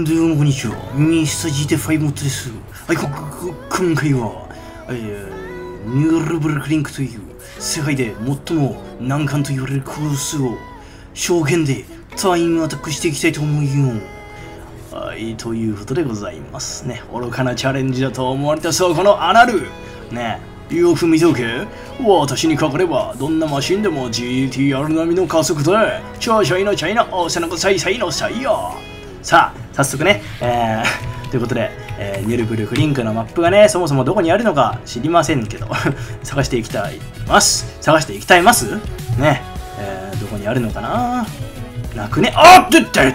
どうもこんにちは。ミスター GT5 モッドです。はい、今回は、ニュールブルクリンクという世界で最も難関と言われるコースを証言でタイムアタックしていきたいと思うよ。はい、ということでございますね。愚かなチャレンジだと思われたそうこのアナルね、よく見ておけ。私にかかればどんなマシンでも GTR 並みの加速で超シャイなチャイナおせなこさいさいのさいよ。さあ早速ね、ということで、ニュルブルクリンクのマップがねそもそもどこにあるのか知りませんけど探していきたいますね、どこにあるのかな。なくね。あっでか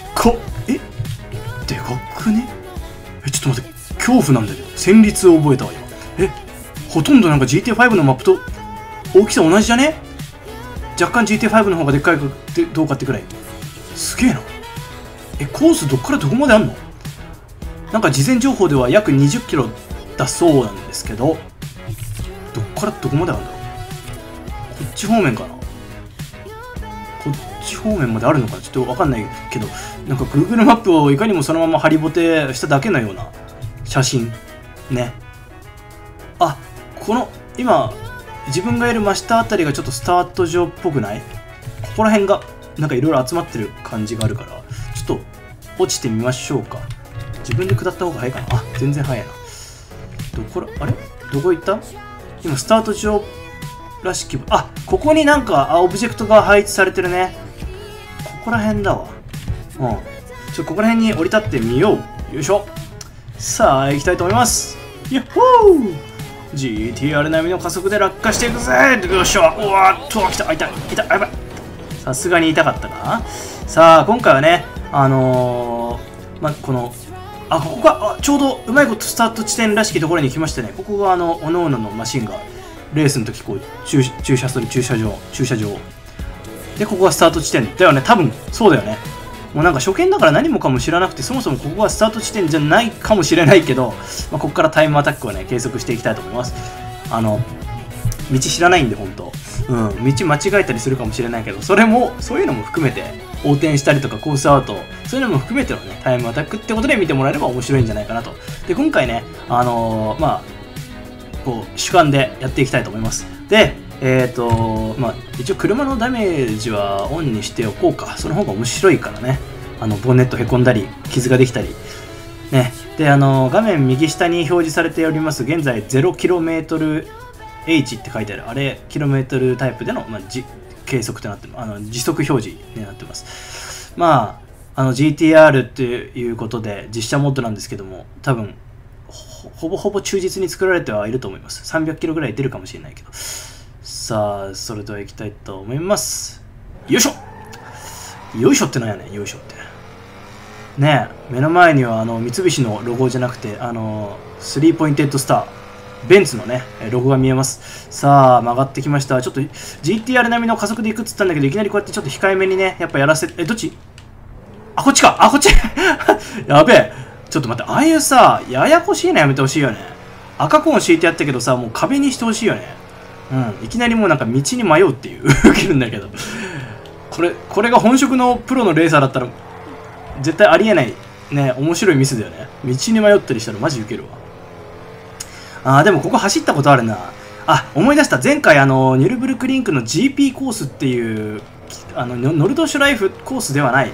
くね。ちょっと待って、恐怖なんだよ。旋律を覚えたわ今。ほとんどなんか GT5 のマップと大きさ同じじゃね。若干 GT5 の方がでっかいかどうかってくらい。すげえな。コースどっからどこまであんの？なんか事前情報では約20キロだそうなんですけど、どっからどこまであるんだろう。こっち方面かな。こっち方面まであるのかちょっとわかんないけど、なんか Google マップをいかにもそのままハリボテしただけのような写真ね。あ、この今自分がいる真下あたりがちょっとスタート場っぽくない？ここら辺がなんかいろいろ集まってる感じがあるから、ちょっと落ちてみましょうか。自分で下った方が早いかな。あ、全然早いな。あれどこ行った？今スタート場らしき、あ、ここになんかオブジェクトが配置されてるね。ここら辺だわ。ここら辺に降り立ってみよう。よいしょ。さあ行きたいと思います。ヤッホー GTR 並みの加速で落下していくぜ。よっしゃ。うわーっと来た。痛いやばい。さすがに痛かったかな。さあ今回はねこのここがちょうどうまいことスタート地点らしきところに来ましてね、ここがおのおののマシンがレースの時こう駐車する駐車場で、ここがスタート地点だよね。多分そうだよね。もうなんか初見だから何もかも知らなくて、そもそもここがスタート地点じゃないかもしれないけど、ここからタイムアタックをね計測していきたいと思います。道知らないんで本当、道間違えたりするかもしれないけど、そういうのも含めて横転したりとかコースアウト、そういうのも含めてのねタイムアタックってことで見てもらえれば面白いんじゃないかなと。で今回ねこう主観でやっていきたいと思います。で一応車のダメージはオンにしておこうか。その方が面白いからね。ボンネットへこんだり傷ができたりね。で画面右下に表示されております現在 0km H って書いてある、あれキロメートルタイプでの、計測となって時速表示になってます。GTR っていうことで実写モッドなんですけども、多分ほぼ忠実に作られてはいると思います。300キロぐらい出るかもしれないけど。さあそれでは行きたいと思います。よいしょ。よいしょってなんやねん。よいしょってねえ、目の前には三菱のロゴじゃなくてスリーポインテッドスターベンツのねロゴが見えます。さあ曲がってきました。ちょっと GTR 並みの加速でいくっつったんだけど、いきなりこうやってちょっと控えめにねやっぱやらせどっち？こっちか。こっちやべえ。ちょっと待って、ああいうさややこしいのやめてほしいよね。赤コーン敷いてやったけどさ、もう壁にしてほしいよね。いきなりもうなんか道に迷うっていう受けるんだけど、これが本職のプロのレーサーだったら絶対ありえないね、面白いミスだよね。道に迷ったりしたらマジ受けるわ。でもここ走ったことあるな。思い出した。前回ニュルブルクリンクの GP コースっていうノルドシュライフコースではない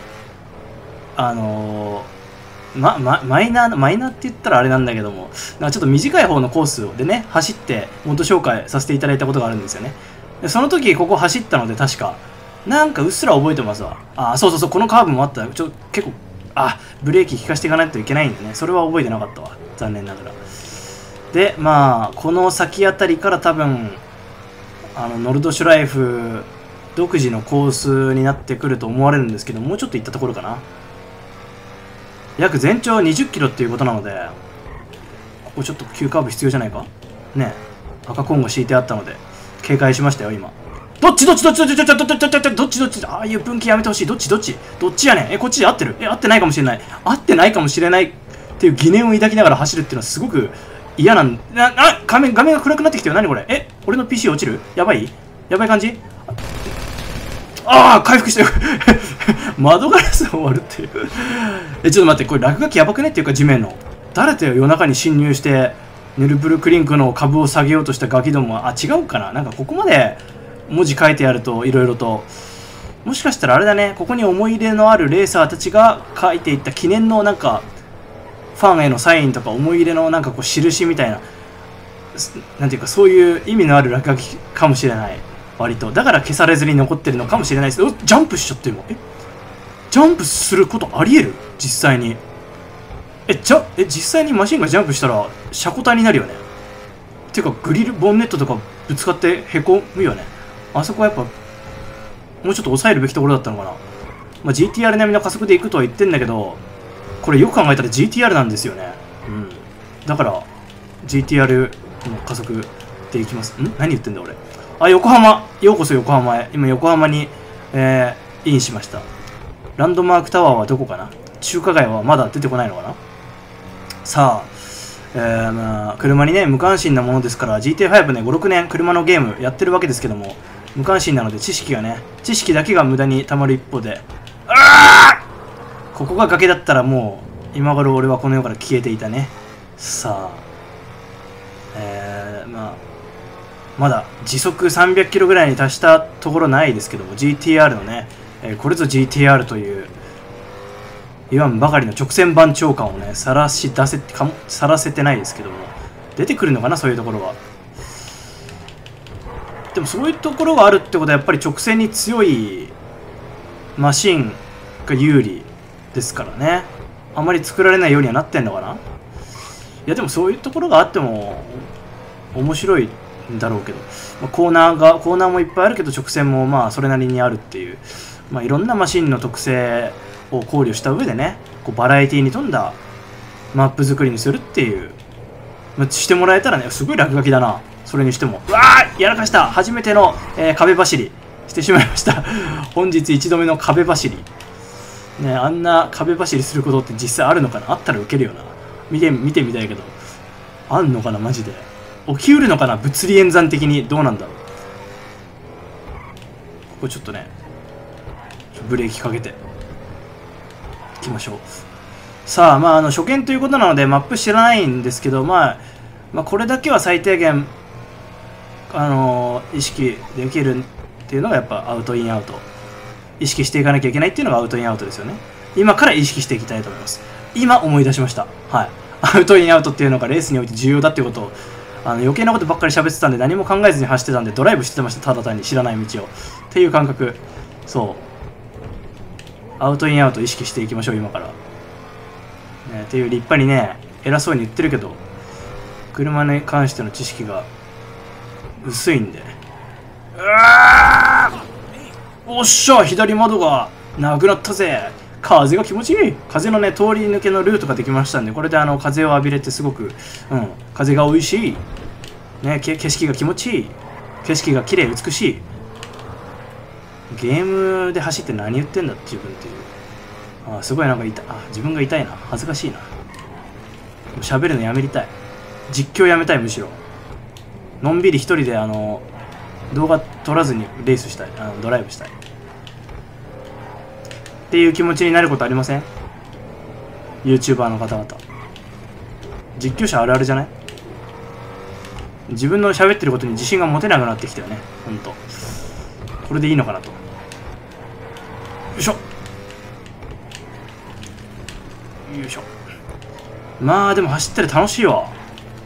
マイナーって言ったらあれなんだけども、ちょっと短い方のコースでね走ってモッド紹介させていただいたことがあるんですよね。でその時ここ走ったので確かなんかうっすら覚えてますわ。そうこのカーブもあった。結構ブレーキ効かしていかないといけないんでね、それは覚えてなかったわ、残念ながら。でこの先あたりから多分ノルドシュライフ独自のコースになってくると思われるんですけど、もうちょっと行ったところかな。約全長20キロっていうことなので、ここちょっと急カーブ必要じゃないかね。赤コーンが敷いてあったので警戒しましたよ今。どっちああいう分岐やめてほしい。どっちやねん。こっちで合ってる？合ってないかもしれない。合ってないかもしれないっていう疑念を抱きながら走るっていうのはすごく嫌なん画面が暗くなってきたよ。何これ。俺の PC 落ちる？やばい感じ。 ああ回復してる窓ガラスが終わるっていうちょっと待って、これ落書きやばくねっていうか、地面の誰だよ、夜中に侵入してネルブルクリンクの株を下げようとしたガキどもは。あ、違うかな、なんかここまで文字書いてあるといろいろと、もしかしたらあれだね、ここに思い入れのあるレーサーたちが書いていった記念のなんかファンへのサインとか思い入れのなんかこう印みたいな、なんていうかそういう意味のある落書きかもしれない。割とだから消されずに残ってるのかもしれないです。ジャンプしちゃっても、ジャンプすることありえる？実際に実際にマシンがジャンプしたら車庫体になるよね。っていうかグリルボンネットとかぶつかってへこむよね。あそこはやっぱもうちょっと抑えるべきところだったのかな。まあ、GTR 並みの加速でいくとは言ってんだけど、これよく考えたら GTR なんですよね。だから GTR の加速でいきます。何言ってんだ俺。あ、横浜、ようこそ横浜へ。今横浜に、インしました。ランドマークタワーはどこかな。中華街はまだ出てこないのかな。さあ、まあ、車にね無関心なものですから、 GTA5 ね、5、6年車のゲームやってるわけですけども、無関心なので知識だけが無駄にたまる一方で、ここが崖だったらもう今頃俺はこの世から消えていたね。さあ、まだ時速300キロぐらいに達したところないですけども、 GTR のね、これぞ GTR という言わんばかりの直線番長感をねさらせてないですけども、出てくるのかな、そういうところは。でもそういうところがあるってことはやっぱり直線に強いマシンが有利ですからね。あまり作られないようにはなってんのかな。いやでもそういうところがあっても面白いんだろうけど、コーナーもいっぱいあるけど直線もまあそれなりにあるっていう、いろんなマシンの特性を考慮した上でね、こうバラエティに富んだマップ作りにするっていう、してもらえたらね、すごい落書きだな。それにしても、うわー、やらかした。初めての、壁走りしてしまいました本日1度目の壁走りね。あんな壁走りすることって実際あるのかな。あったらウケるよな。見てみたいけど、あんのかな、マジで起きうるのかな、物理演算的に。どうなんだろう。ここちょっとねブレーキかけていきましょう。さあ、初見ということなのでマップ知らないんですけど、これだけは最低限意識できるっていうのがやっぱアウトインアウト、意識していかなきゃいけないっていうのがアウトインアウトですよね。今から意識していきたいと思います。今思い出しました。はい、アウトインアウトっていうのがレースにおいて重要だっていうことを、余計なことばっかり喋ってたんで何も考えずに走ってたんで、ドライブしてました。ただ単に知らない道をっていう感覚。そう、アウトインアウト意識していきましょう今から、っていう立派にね偉そうに言ってるけど、車に関しての知識が薄いんで。おっしゃ、左窓がなくなったぜ。風が気持ちいい。風のね通り抜けのルートができましたんで、これで風を浴びれてすごく、風が美味しいね。景色が気持ちいい、景色が綺麗美しい。ゲームで走って何言ってんだ自分っていう。すごいなんか自分が痛いな。恥ずかしいな。喋るのやめたい。実況やめたい。むしろのんびり一人で動画撮らずにレースしたい、ドライブしたいっていう気持ちになることありません？ YouTuber の方々。実況者あるあるじゃない？自分の喋ってることに自信が持てなくなってきたよね。ほんとこれでいいのかなと。よいしょよいしょ。でも走ってて楽しいわ。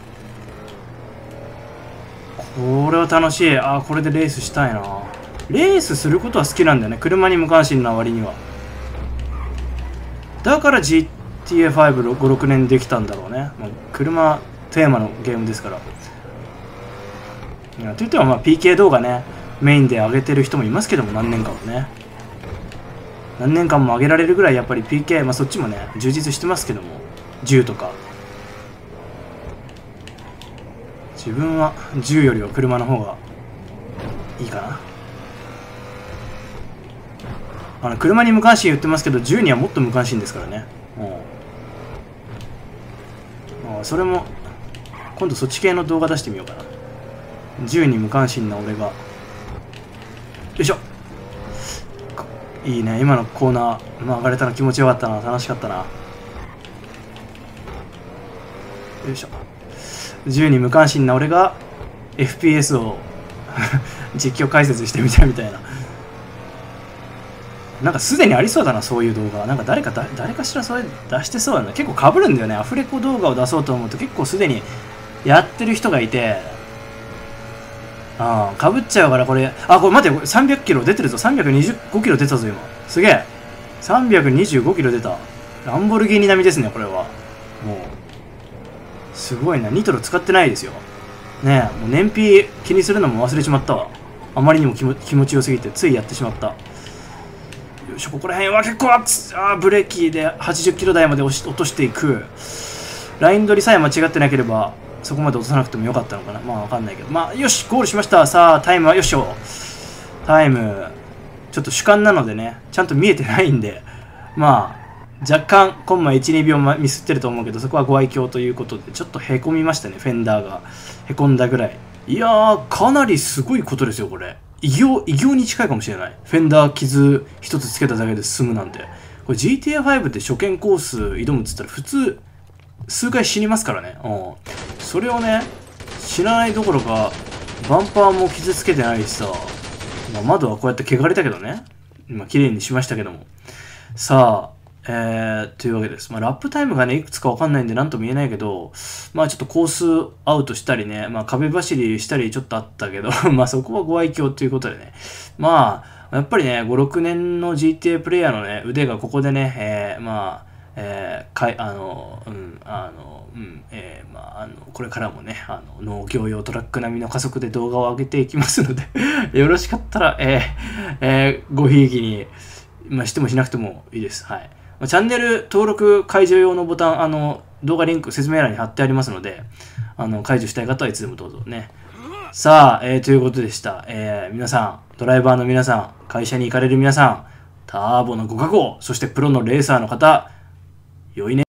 これは楽しい。これでレースしたいな。レースすることは好きなんだよね。車に無関心な割には。だから GTA5、5、6年できたんだろうね。車テーマのゲームですから。といってもPK 動画ねメインで上げてる人もいますけども、何年間も上げられるぐらいやっぱり PK、そっちもね充実してますけども、銃とか。自分は銃よりは車の方がいいかな。車に無関心言ってますけど、銃にはもっと無関心ですからね。それも今度そっち系の動画出してみようかな。銃に無関心な俺が。よいしょ。 いいね。今のコーナー曲がれたの気持ちよかったな。楽しかったな。よいしょ。銃に無関心な俺が FPS を実況解説してみたみたいな。なんかすでにありそうだな、そういう動画。なんか誰かしらそれ出してそうだな。結構被るんだよね。アフレコ動画を出そうと思うと結構すでにやってる人がいて、かぶっちゃうからこれ、これ待って、300キロ出てるぞ。325キロ出たぞ、今。すげえ。325キロ出た。ランボルギーニ並みですね、これは。もう。すごいな。ニトロ使ってないですよ。ねえ、もう燃費気にするのも忘れちまったわ。あまりにも気持ちよすぎて、ついやってしまった。よいしょ、ここら辺は結構ブレーキで80キロ台まで落としていく。ライン取りさえ間違ってなければ、そこまで落とさなくてもよかったのかな。まあわかんないけど。まあ、よし、ゴールしました。さあ、タイムは、よいしょ。タイム、ちょっと主観なのでね、ちゃんと見えてないんで、まあ、若干、コンマ1、2秒ミスってると思うけど、そこはご愛嬌ということで、ちょっとへこみましたね、フェンダーが。へこんだぐらい。いやー、かなりすごいことですよ、これ。異形に近いかもしれない。フェンダー傷一つつけただけで済むなんて。これ GTA5 って初見コース挑むっつったら、普通、数回死にますからね。それをね、知らないどころか、バンパーも傷つけてないしさ、まあ、窓はこうやって汚れたけどね。今、綺麗にしましたけども。さあ、というわけです。まあ、ラップタイムがね、いくつかわかんないんで何とも言えないけど、まあちょっとコースアウトしたりね、まあ壁走りしたりちょっとあったけど、まあそこはご愛嬌ということでね。まあ、やっぱりね、5、6年の GTA プレイヤーのね、腕がここでね、これからもね、農業用トラック並みの加速で動画を上げていきますのでよろしかったら、ごひいきに、まあ、してもしなくてもいいです。はい。チャンネル登録解除用のボタン、動画リンク説明欄に貼ってありますので、解除したい方はいつでもどうぞね。さあ、ということでした。皆さん、ドライバーの皆さん、会社に行かれる皆さん、ターボのご確保、そしてプロのレーサーの方、良いね。